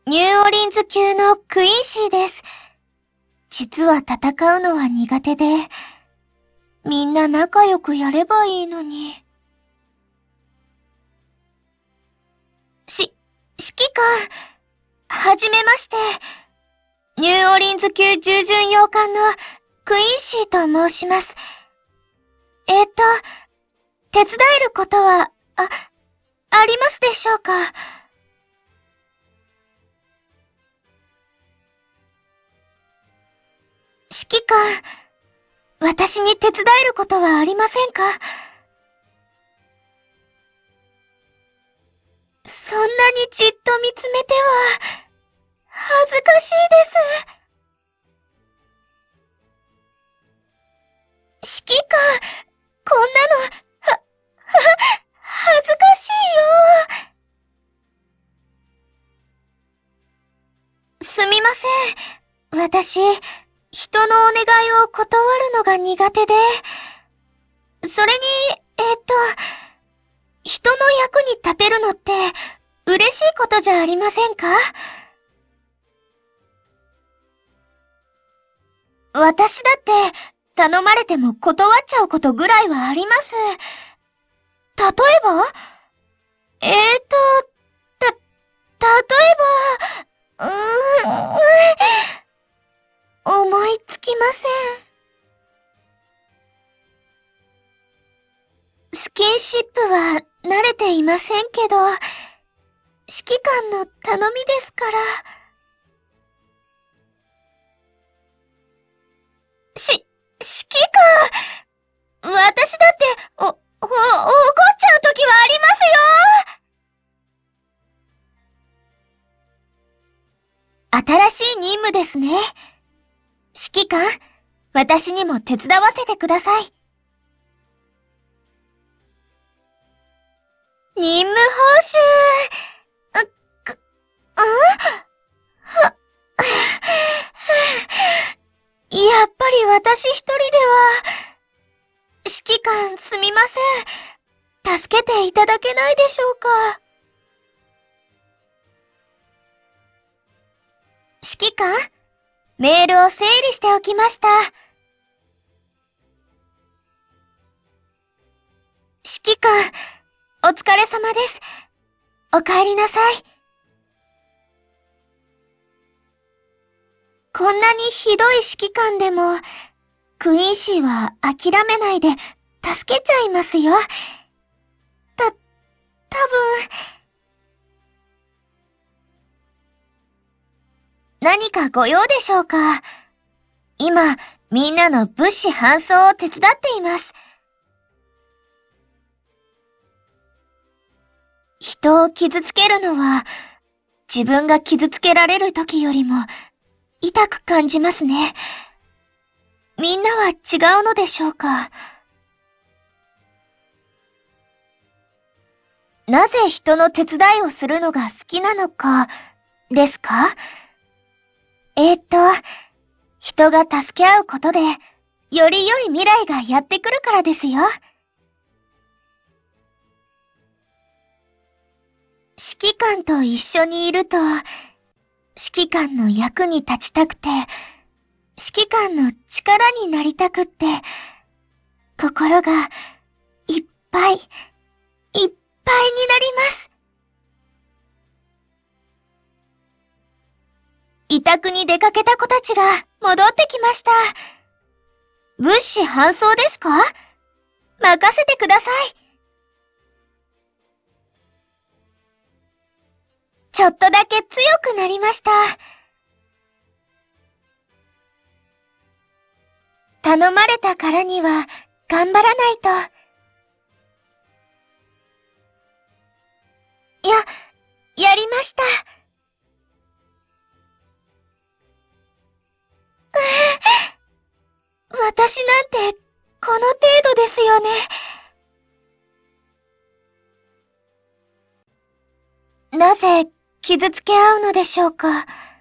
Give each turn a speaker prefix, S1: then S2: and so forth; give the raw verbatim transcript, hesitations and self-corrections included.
S1: ニューオリンズ級のクインシーです。実は戦うのは苦手で、みんな仲良くやればいいのに。し、指揮官、はじめまして。ニューオリンズ級従順洋艦のクインシーと申します。えーと、手伝えることは、あ、ありますでしょうか？指揮官、私に手伝えることはありませんか？そんなにじっと見つめては、恥ずかしいです。指揮官、こんなの、は、は、恥ずかしいよ。すみません。私、人のお願いを断るのが苦手で、それに、えーっと、人の役に立てるのって嬉しいことじゃありませんか？私だって頼まれても断っちゃうことぐらいはあります。例えば？えーっと、た、例えば、うーん、思いつきません。スキンシップは慣れていませんけど、指揮官の頼みですから。し、指揮官、私だって、お、お、怒っちゃうときはありますよ。新しい任務ですね。指揮官、私にも手伝わせてください。任務報酬、う、く、ん？は、やっぱり私一人では、指揮官すみません。助けていただけないでしょうか。指揮官、メールを整理しておきました。指揮官、お疲れ様です。お帰りなさい。こんなにひどい指揮官でも、クインシーは諦めないで助けちゃいますよ。た、多分。何かご用でしょうか？今、みんなの物資搬送を手伝っています。人を傷つけるのは、自分が傷つけられる時よりも、痛く感じますね。みんなは違うのでしょうか？なぜ人の手伝いをするのが好きなのか、ですか？えーっと、人が助け合うことで、より良い未来がやってくるからですよ。指揮官と一緒にいると、指揮官の役に立ちたくて、指揮官の力になりたくって、心がいっぱい、いっぱいになります。委託に出かけた子たちが戻ってきました。物資搬送ですか？任せてください。ちょっとだけ強くなりました。頼まれたからには頑張らないと。や、やりました。私なんてこの程度ですよね。なぜ傷つけ合うのでしょうか。